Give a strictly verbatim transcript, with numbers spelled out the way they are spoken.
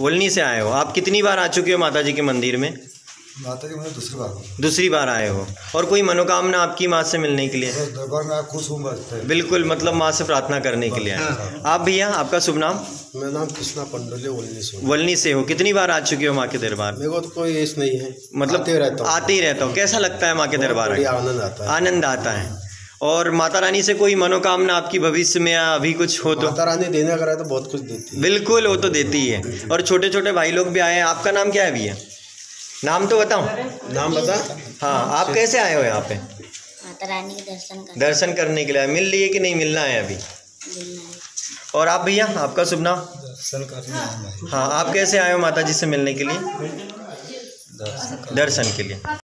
वलनी से आए हो। आप कितनी बार आ चुके हो माता जी के मंदिर में? माता जी मैं दूसरी बार दूसरी बार आए हो। और कोई मनोकामना आपकी माँ से मिलने के लिए? दरबार में खुश हूँ बस। बिल्कुल, मतलब माँ से प्रार्थना करने के लिए आए। आप भैया, आपका शुभ नाम? मेरा नाम कृष्णा पंडोले वलनी से। वलनी से हो। कितनी बार आ चुके हो माँ के दरबार? मेरे को तो कोई एज नहीं है, मतलब आते रहता हूँ। आते ही रहता हूँ। कैसा लगता है माँ के दरबार? आनंद आता है। आनंद आता है। और माता रानी से कोई मनोकामना आपकी भविष्य में या अभी कुछ हो तो? माता रानी देने का तो बहुत कुछ देती है। बिल्कुल, वो तो देती है। और छोटे छोटे भाई लोग भी आए हैं। आपका नाम क्या है भैया? नाम तो बताओ। नाम बता। हाँ, आप कैसे आए हो यहाँ पे? माता रानी के दर्शन कर दर्शन करने के लिए। मिल लिए कि नहीं मिलना है अभी? और आप भैया, आपका शुभ नाम? दर्शन करने। हाँ, आप कैसे आए हो माता जी से मिलने के लिए? दर्शन के लिए।